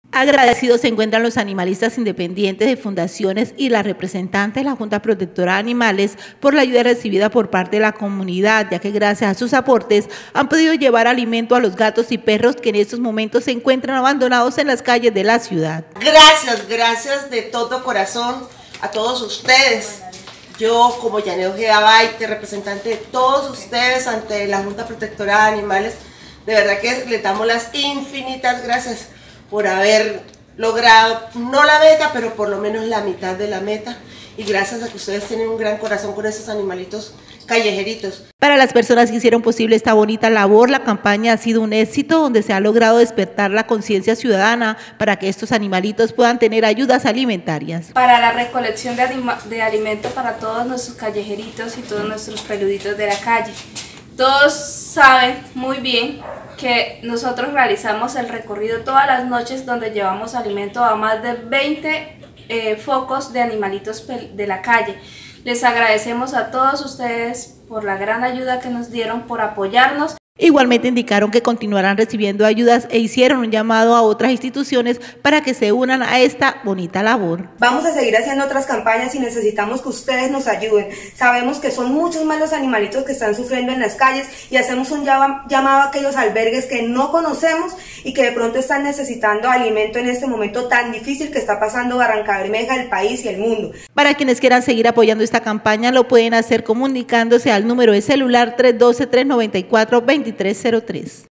Agradecidos se encuentran los animalistas independientes de fundaciones y las representantes de la Junta Protectora de Animales por la ayuda recibida por parte de la comunidad, ya que gracias a sus aportes han podido llevar alimento a los gatos y perros que en estos momentos se encuentran abandonados en las calles de la ciudad. Gracias de todo corazón a todos ustedes. Yo, como Yaneo Ojeda Baite, representante de todos ustedes ante la Junta Protectora de Animales, de verdad que les damos las infinitas gracias por haber logrado, no la meta, pero por lo menos la mitad de la meta. Y gracias a que ustedes tienen un gran corazón con esos animalitos callejeritos. Para las personas que hicieron posible esta bonita labor, la campaña ha sido un éxito donde se ha logrado despertar la conciencia ciudadana para que estos animalitos puedan tener ayudas alimentarias. Para la recolección de alimento para todos nuestros callejeritos y todos nuestros peluditos de la calle. Todos saben muy bien que nosotros realizamos el recorrido todas las noches donde llevamos alimento a más de 20 focos de animalitos de la calle. Les agradecemos a todos ustedes por la gran ayuda que nos dieron, por apoyarnos. Igualmente indicaron que continuarán recibiendo ayudas e hicieron un llamado a otras instituciones para que se unan a esta bonita labor. Vamos a seguir haciendo otras campañas y necesitamos que ustedes nos ayuden. Sabemos que son muchos más los animalitos que están sufriendo en las calles y hacemos un llamado a aquellos albergues que no conocemos y que de pronto están necesitando alimento en este momento tan difícil que está pasando Barrancabermeja, el país y el mundo. Para quienes quieran seguir apoyando esta campaña lo pueden hacer comunicándose al número de celular 312-394-2303.